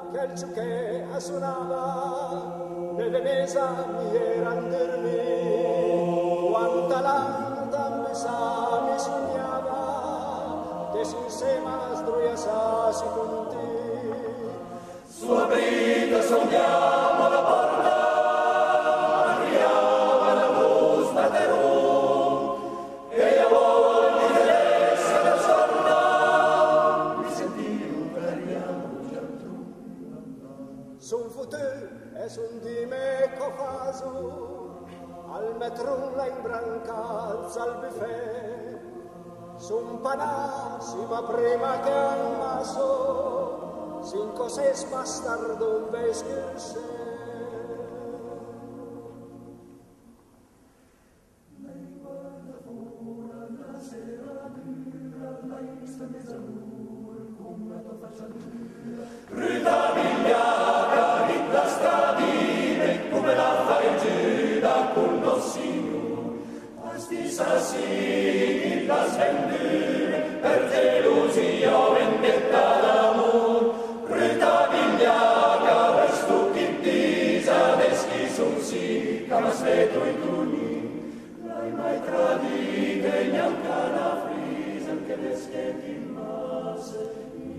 che il ciucche suonava nelle mesa mi eran dirmi quanta lanta mi sognava che si insema struia sa si conti sua brida sogniamo la porta arriava la busta de rum e la voglia di essere da sorda mi sentiu son fauteuil e son dime cofaso al metro la imbrancalza al buffet son panassi ma prima che al maso cinco seis bastardo vestirse lei guarda fuori la sera dura lei sta mezz'ora con la tua faccia dura Rita vigliaca la stradine come la fai gira con lo signor questi sassi la svendere per delusio vendetta d'amor Rita vigliaca verso chi disa deschi son sì che m'aspetto in tuni l'hai mai tradita e neanche la frisa anche deschetti in base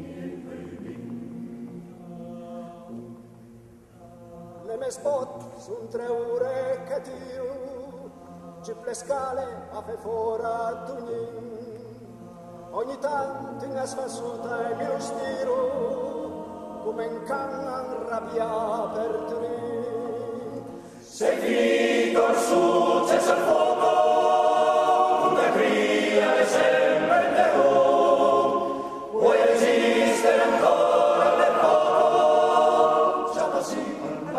le me spot son 3 ore che tiro ci le scale a fe fora tugnin ogni tanto in asfassuta e mi lo stiro come in canna rabbia per tunin sei finito il successo al fuoco una cria e sempre il terrore vuoi resistere ancora per poco già così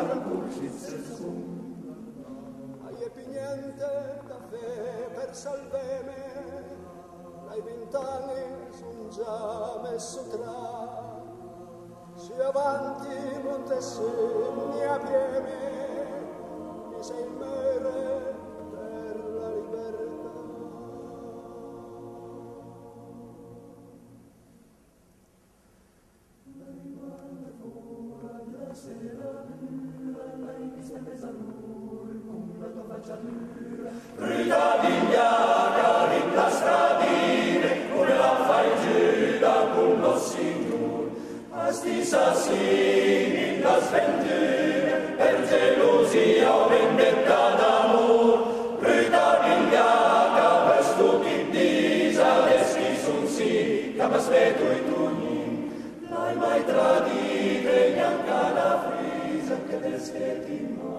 hai più niente da fe per salveme l'hai 20 anni son già messo tra si avanti montessi mi aprieme mi sei mere per la libertà lei guarda fuori la sera lei mi sta mezz'ora con la tua faccia dura Rita vigliaca in la stradine come la fai gira con lo signor a sti sassini la sventire per gelosia vendetta d'amor Rita vigliaca verso chi disa deschi son sì che m'aspetto i tugni l'hai mai tradita e neanche la frisa che deschetti